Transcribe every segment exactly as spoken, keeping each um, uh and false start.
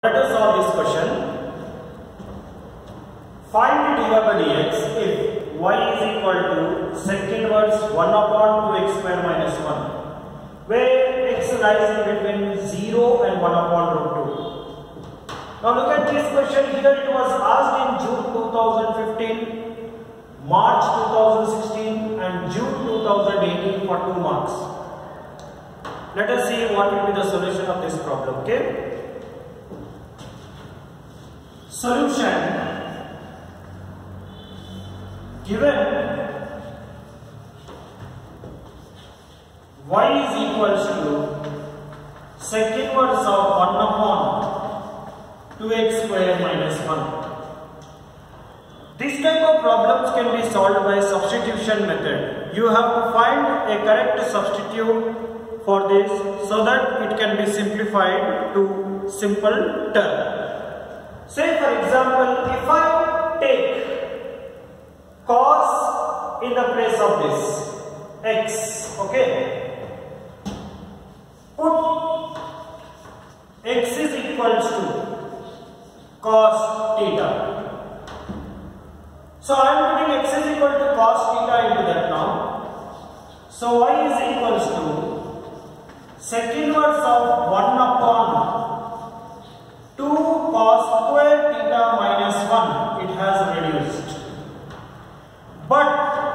Let us solve this question. Find dy by dx if y is equal to sec inverse one upon two x square minus one, where x lies in between zero and one upon root two. Now look at this question. Here it was asked in June two thousand fifteen, March two thousand sixteen and June two thousand eighteen for two marks. Let us see what will be the solution of this problem. Okay. Solution: given y is equals to sec inverse of one upon two x square minus one. This type of problems can be solved by substitution method. You have to find a correct substitute for this so that it can be simplified to simple term. Say for example, if I take cos in the place of this x, okay, put x is equals to cos theta. So I am putting x is equal to cos theta into that now. So y is equals to sec inverse of one upon two cos square theta minus one. It has reduced. But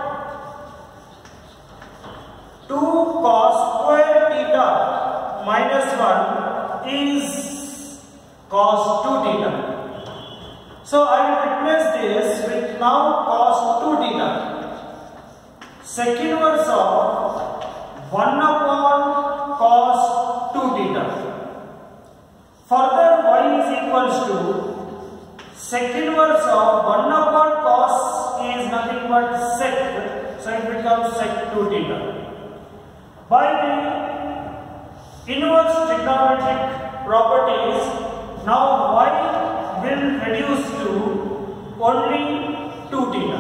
two cos square theta minus one is cos two theta. So I will replace this with now cos two theta. Sec inverse of one upon cos two theta. Further, y is equals to sec inverse of one upon cos is nothing but sec, so it becomes sec two theta. By the inverse trigonometric properties, now y will reduce to only two theta.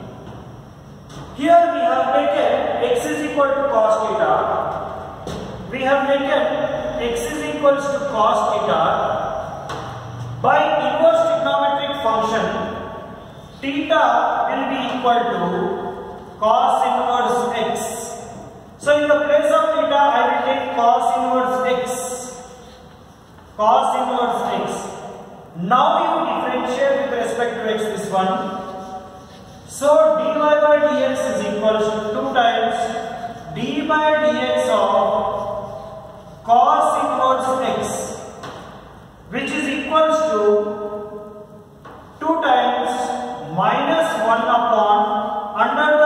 Here we have taken x is equal to cos theta. We have taken x is equals to cos theta. By inverse trigonometric function, theta will be equal to cos inverse x. So in the place of theta, I will take cos inverse x. Cos inverse x. Now you differentiate with respect to x this one. So dy by dx is equals to two times d by dx of cos inverse x, which is equals to two times minus one upon under